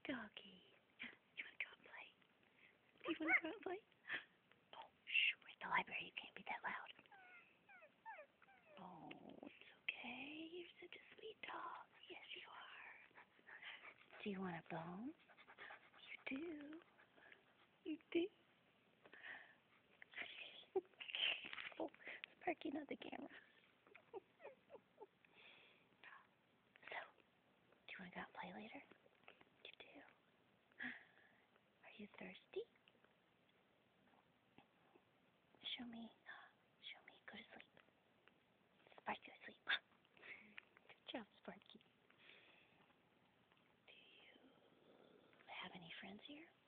doggy. You want to go and play? Do you want to go and play? Oh, shh, we're at the library. You can't be that loud. Oh, it's okay. You're such a sweet dog. Yes, you are. Do you want a bone? You do. You do. Oh, Sparky, not the camera. So, do you want to go out and play later? You do. Are you thirsty? Show me. Show me. Go to sleep. Sparky, go to sleep. Good job, Sparky. Do you have any friends here?